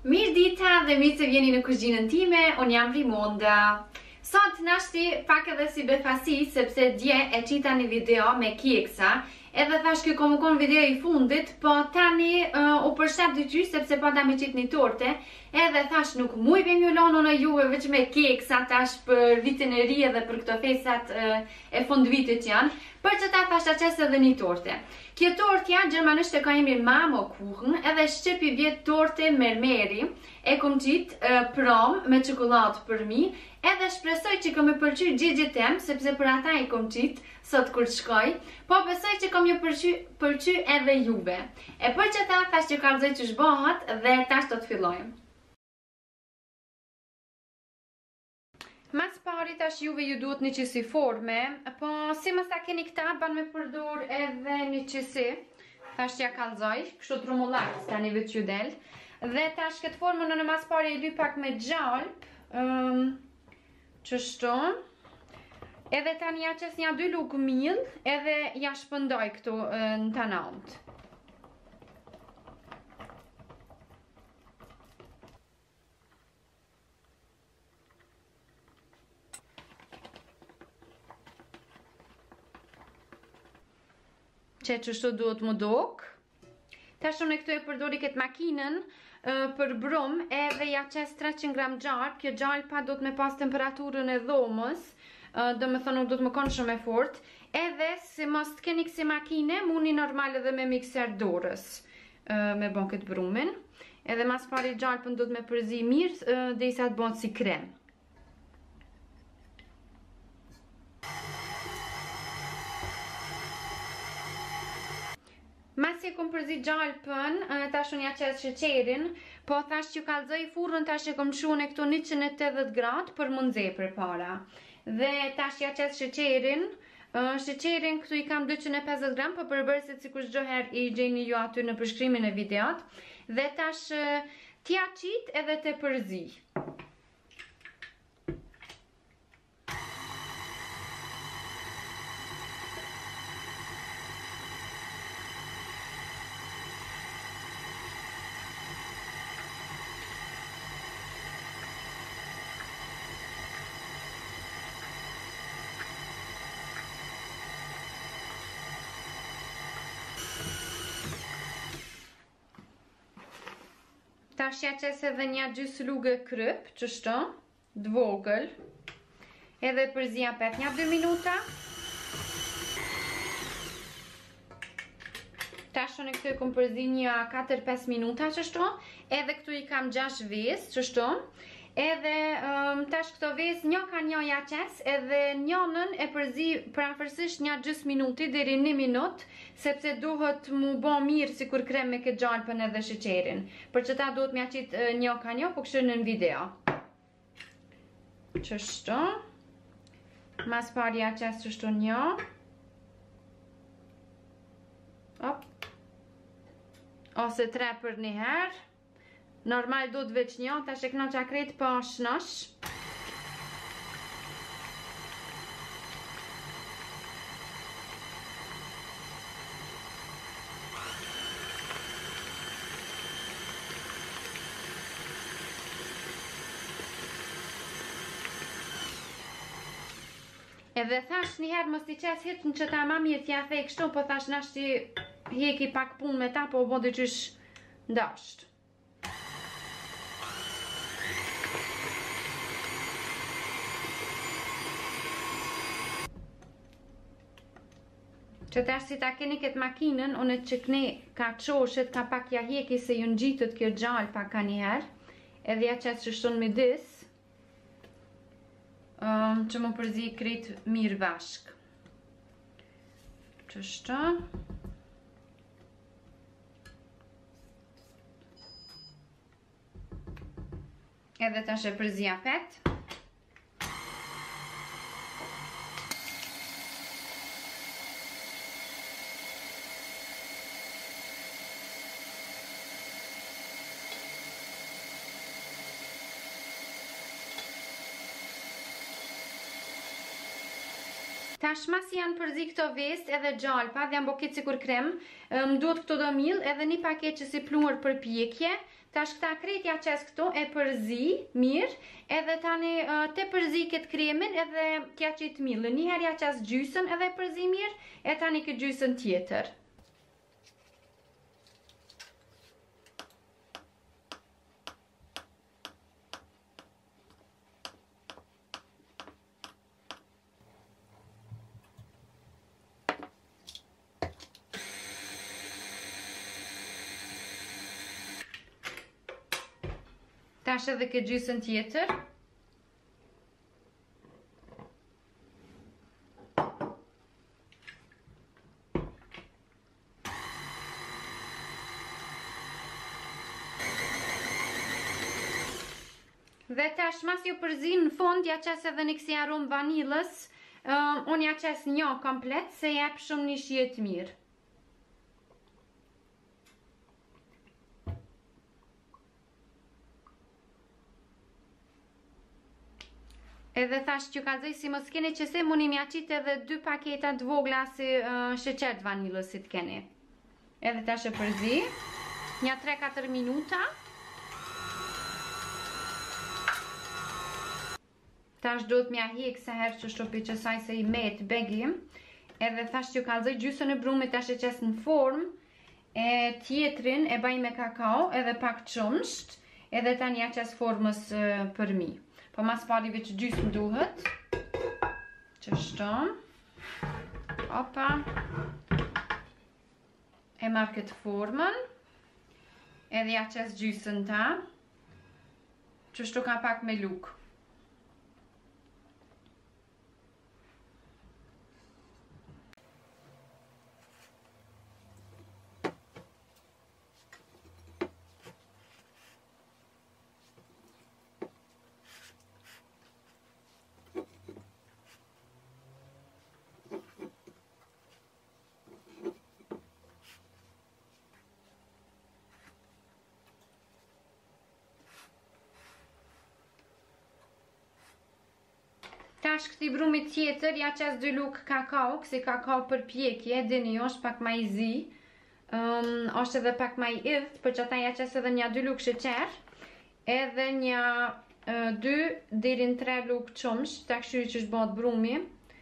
Mirë dita dhe mirë se vjeni në kuzhinën time, unë jam Rimonda. Sot nashti pak edhe si befasi, sepse dje e qita një video me kjeksa, edhe thash kjo komu kon video i fundit, po tani u përshtat dyqy, sepse pa da me qit një torte, edhe thash nuk muj vim ju lono në juve veç me kjeksa, tash për vitin e ri edhe për këto fesat e fund vitit janë, për që ta thash aqes edhe një torte. Kjo tortja, gjermanisht e ka emrin Marmorkuchen, edhe shqepi vjet torte mermeri, e kom qit prom me qokollatë për mi, edhe shpresoj që kom i pëlqy gjigjet tem, sepse për ata i kom qit sot kur shkoj, po besoj që kom ju pëlqy edhe juve. E për që ta thash që kalzoj që shbohat dhe tash do të fillojmë. Mas pari tash juve ju duhet një qisi forme, po si mësa keni këta ban me përdur edhe një qisi, tash që ja kalzoj, kështu të rumullat, sta një vit që del, dhe tash këtë formën në mas pari e ly pak me gjalp, qështu, edhe tani ja qes një 2 lukë mill, edhe ja shpëndoj këtu në tanant. Që qështu duhet më dok. Tash unë e këtu e përdori këtë makinën për brum, edhe ja qes 300 gram gjarp. Kjo gjarpa do të me pas temperaturën e dhomës, do me thonë do të më konë shumë e fort. Edhe si mos të keni kësi makine, muni normal edhe me mikser dorës me bon këtë brumin. Edhe mas pari gjarpën do të me përzi mirë dhe i sa të bon si krem. Mas e kom përzi gjalpën, tash unë ja qes sheqerin, po tash që kalzoj furrën, tash e kom shune këtu 180 gradë për mundze për para. Dhe tash ja qes sheqerin, sheqerin këtu i kam 250 gram, po përbërësit si kush gjoher i gjeni ju aty në përshkrimin e videot. Dhe tash t'ja qit edhe të përzi. Tash ja qes edhe një gjysë lugë kryp, qështu, dvogël, edhe përzia pet një 2 minuta. Tash unë këtu e kom përzi një 4-5 minuta, qështu, edhe këtu i kam 6 ves, qështu, edhe tash këto ves një ka një ja qes, edhe njënën e përzi prafërsisht një gjysë minuti deri 1 minut, sepse duhet mu bo mirë si kur krem me këtë gjalpën edhe sheqerin. Për që ta duhet mja qitë një ka një, po kështu në video. Qështu. Mas pari ja qes qështu një. Op. Ose 3 për një herë. Normal do të veç një, ta shekno që akret po shnosh. Edhe thash njëherë mos t'i qes hitën që ta ma mirë t'ja thej kështu, po thash nash t'i heki pak pun me ta, po bo dhe qysh ndasht. Që tash si ta keni këtë makinën, unë që këne ka qoshet, ka pak ja heki se ju në gjitët kjo gjallë pak ka njëherë, edhe ja qesë që shtonë me dis, që më përzi kretë mirë bashk. Qështu. Edhe tash e përzi apet. Tashmas janë përzi këto vest edhe gjalpa dhe janë boket sikur krem. Më duhet këto do mill edhe një paket që si pluhur për pjekje. Tash këta krejt ja qes këto e përzi mirë edhe tani te përzi këtë kremin edhe kja qitë millë. Njëherë ja qes gjysën edhe përzi mirë e tani këtë gjysën tjetër. Tash edhe këtë gjysën tjetër. Dhe tash mas ju përzin në fund ja qes edhe një kësi aromë vanilës. Unë ja qes një komplet se jep shumë një shijet mirë. Edhe thash që kalzoj si mos keni qëse muni mja qitë edhe 2 paketat vogla si sheqert vanilës si t'keni. Edhe tash e përzi. Nja 3-4 minuta. Tash do të mja hek se herë që shtopi që saj se i met begim. Edhe thash që kalzoj gjysën e brumit tash e qes në form. E tjetrin e baj me kakao edhe pak qumsht. Edhe tani ja qes formës për mi. Po mas pari veç gjysmë duhet. Qështo. Opa. E marrë këtë formën. Edhe ja qes gjysën ta. Qështo ka pak me luk. Tash këti brumit tjetër ja qes 2 luk kakao, kësi kakao për pjekje, dini është pak ma i zi, është edhe pak ma i idht, për që ta ja qes edhe nja 2 luk sheqer, edhe nja 2 deri në 3 luk qumsh, ta këshyri që shbot brumi,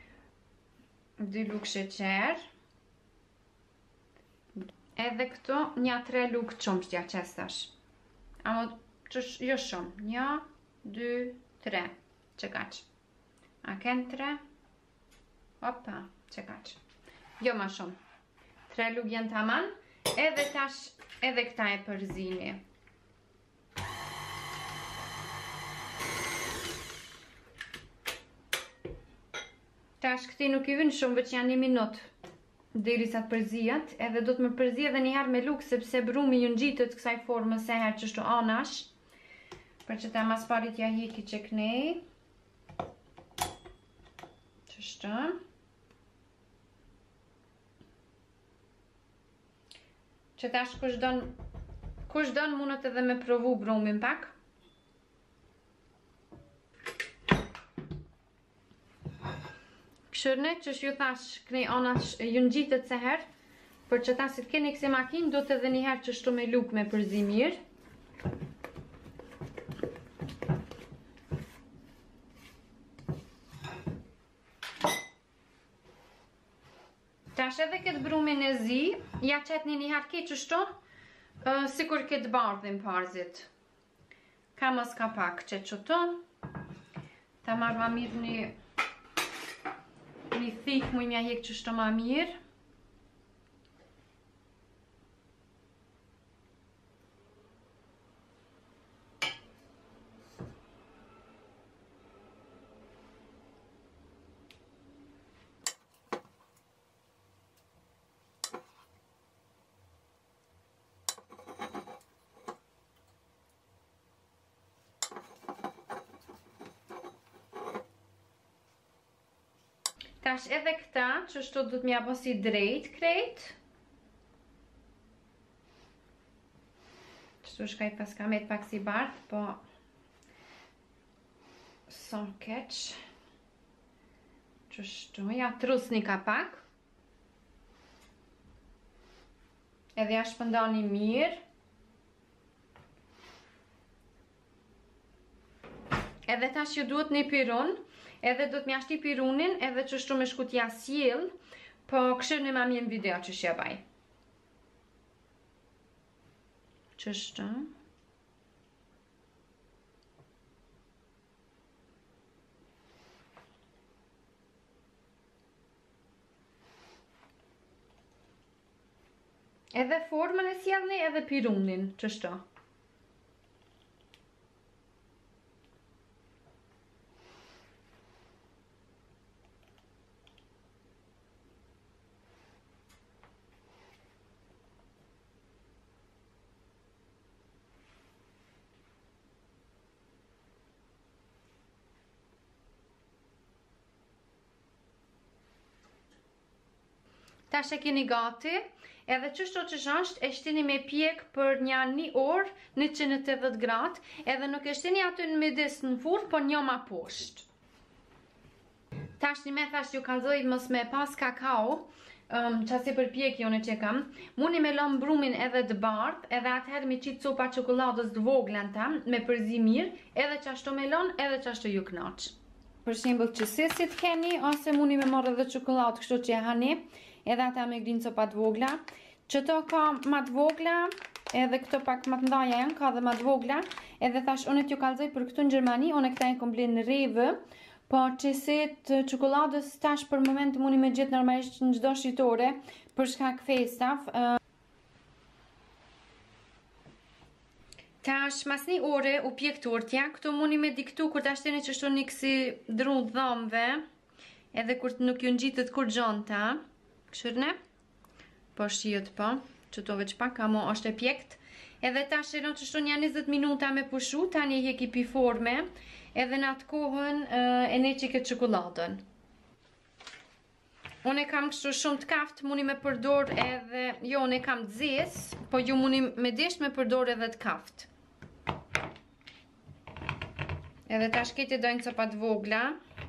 2 luk sheqer, edhe këto nja 3 luk qumsh ja qes tash, amo jo shumë, nja, 2, 3, që kaq. A kënë 3? Opa, që kaq. Jo ma shumë. 3 luk janë taman. Edhe tash, edhe këta e përzini. Tash këti nuk i vynë shumë, veç janë 1 minut. Deri sa të përzijat. Edhe do të më përzi edhe njëherë me luk, sepse brumi ju në gjitët kësaj formës e herë që shtu anash. Për që ta mas parit ja hiki që kënej. Qështë. Që tash kush don mundet edhe me provu brumin pak. Këshërne që ju thash kënej anash ju në gjitët se herë. Për që ta si të keni kësi makin do të edhe një herë që shtu me luk me përzi mirë. Tash edhe këtë brumin e zi, ja qetni një herë ke qështu, sikur këtë bardhin parzit. Ka mos ka pak që qëto. Ta marrë ma mirë një thik mu i mja hek qështu ma mirë. Tash edhe këta, që shtu du të mja po si drejt krejt. Qështu shkaj pas kamet pak si bardh, po son keq. Kështu, ja trusni ka pak. Edhe ja shpëndani mirë. Edhe tash ju duhet një pirun, edhe do të mjashti pirunin, edhe qështu me shkutja sjell, po këshirë në ma mirë video që shja baj. Qështu. Edhe formën e sjellni edhe pirunin, qështu. Tash e keni gati, edhe qështu që është, e shtini me pjek për një orë, 180 gradë, edhe nuk e shtini aty në midis në furrë, po një ma poshtë. Tash një me thash ju kalzoj mos me pas kakao, qasi për pjek jone që kam, muni me lom brumin edhe të bardh, edhe atëherë mi qitë copa qokoladës të voglen ta, me përzi mirë, edhe qashtu me lon, edhe qashtu ju knaq. Për shembull që sesit keni, ose muni me marrë edhe qokoladë kështu që e hani, edhe ata me grinë copa të vogla. Qëto ka ma të vogla, edhe këto pak ma të ndaja janë, ka dhe ma të vogla, edhe thash unë t'ju kalzoj për këtu në Gjermani, unë këta e kom blenë në revë, po qeset qokoladës tash për moment muni me gjithë normalisht në gjdo shqitore, për shkak festaf. Tash mas një ore u pjek tortja, këtu muni me diktu kur ta shteni që shtu një kësi dru dhamve, edhe kur nuk ju në gjitët kur gjonta, këshërne, po shqiet po, që to veç pak, kamo është e pjekt, edhe tash e në që shtu një 20 minuta me pushu, ta një heki pi forme, edhe në atë kohën e ne që këtë qokoladën. Unë e kam kështu shumë të kaft, muni me përdor edhe, jo unë e kam të zes, po ju muni me desht me përdor edhe të kaft. Edhe tash këti dojnë copat vogla.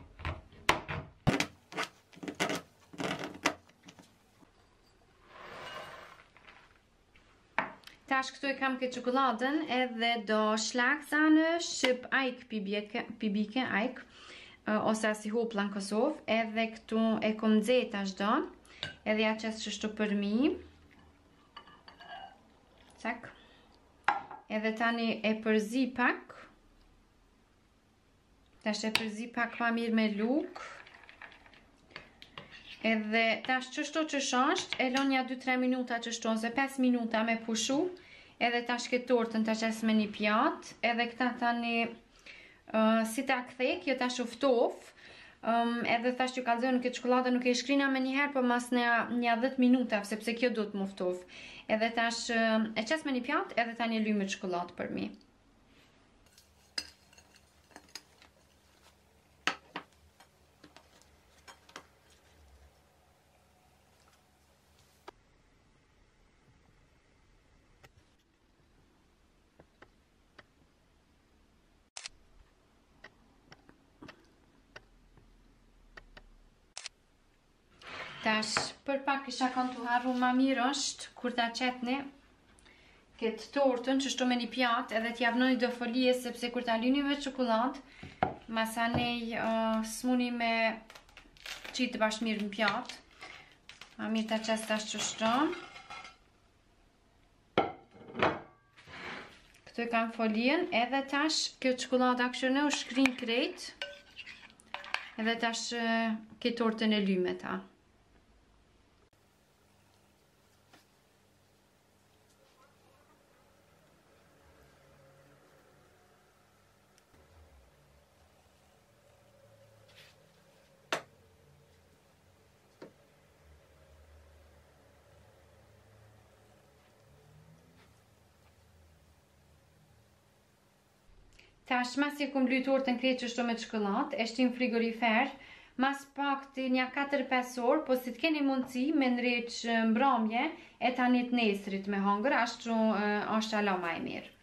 Tash këtu e kam këtë qokoladën, edhe do shlaksa në shqip ajk pibike ajk, ose asi hopla në Kosovë, edhe këtu e kom dzeta shdo, edhe ja qesë qështu për mi. Cak. Edhe tani e përzi pak. Tash e përzi pak ma mirë me luk. Edhe tash qështu që shasht, e lon ja 2-3 minuta qështu, ose 5 minuta me pushu. Edhe tash këtë tortën tash es me një pjatë, edhe këta tani si ta kthek, jo tash uftof, edhe tash ju kalzoj në këtë qokoladë nuk e shkrina me njëherë, po mas një 10 minuta, sepse kjo do të muftof. Edhe tash e qes me një pjatë, edhe tani e lymë qokoladë për mi. Tash, për pak isha kanë të harru ma mirë është, kur ta qetni këtë tortën që shtu me një pjatë, edhe t'javnoni do folije, sepse kur ta lyni me qokoladë, masanej s'muni me qitë bashkë mirë në pjatë. Ma mirë ta qes tash që shtu. Këtu e kam folien, edhe tash kjo qokolada kështu u shkrin krejt, edhe tash këtë tortën e lyme ta. Tash mas e kum bly tortën krejt që shtu me çokoladë, e shtim frigorifer, mas pak të një 4-5 orë, po si të keni mundësi me nreq mbramje, e tani të nesrit me hangër, ashtu është ala ma e mirë.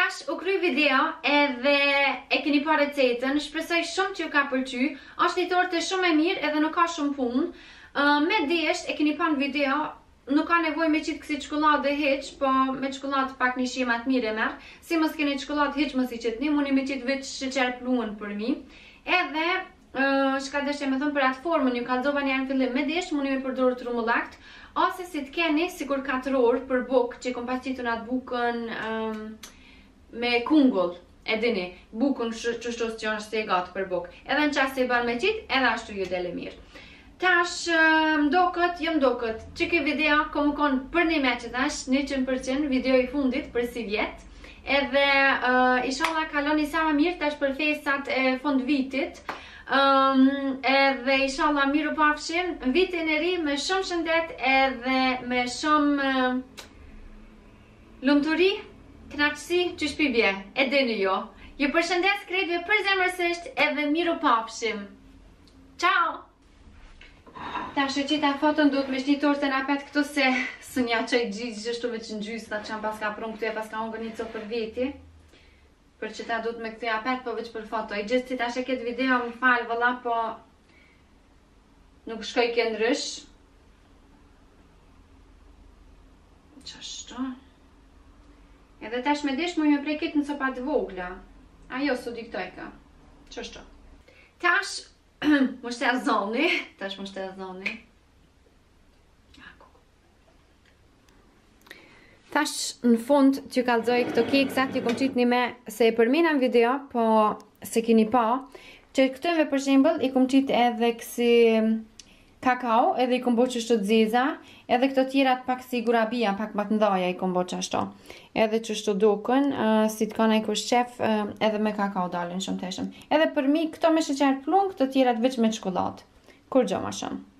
Tash u kry video edhe e keni pa recetën, shpresoj shumë që ju ka pëlqy. Është një tortë shumë e mirë edhe nuk ka shumë punë. Me desht e keni pa në video, nuk ka nevojë me qitë kësi çokoladë hiç, po me çokoladë pak një shije më të mirë e merr. Si mos keni çokoladë hiç mos i qitni, mundi me qitë vetë sheqer pluhën për mi. Edhe çka dëshë me thon për atë formën, ju kallzova një në fillim me desht, mundi me përdorur trumullakt, ose si të keni sikur 4 orë për bukë, që kom pas qitur atë bukën me kungull, e dini, bukën qështos që është e gatë për bukë. Edhe në qasë e bërë me qitë, edhe ashtu ju dele mirë. Tash, mdokët, që ke video, komu konë për një me që tash, 100% video i fundit për si vjetë. Edhe, inshallah kaloni sa më mirë tash për festat e fund vitit. Edhe, inshallah miru pafshim, vitin e ri me shumë shëndet edhe me shumë lumturi. Knaqësi që shpibje, e dini jo. Ju përshëndes krejtve përzemërsisht edhe miru pafshim. Ciao! Tash e qita foton do të me shni tortën apet këtu se së nja qaj gjithë gjështu me që në gjysë ta që në pas ka prun këtu e pas ka ongë një copë për veti. Për që ta do të me këtu e apet po veç për foto. I gjithë si tash e këtë video më falë vëlla po nuk shkoj kënë rësh. Qashtu? Edhe tash me desh më prej këtë në copat vogla. Ajo su diktoj ka. Qështu? Tash, më shte a zoni. Tash, në fund, që kalzoj këto keksat, ju kom qitë një me se e përmina në video, po se kini pa, që këtëve për shembl, i kom qitë edhe kësi kakao, edhe i kom bo qështu të ziza, edhe këto tjerat pak si gurabia, pak më të ndaja i kom bo qashtu. Edhe qështu dukën, si të kana i kush qef, edhe me kakao dalin shumë teshëm. Edhe për mi, këto me sheqer plun, këto tjerat veç me çokoladë. Kur gjo ma shumë.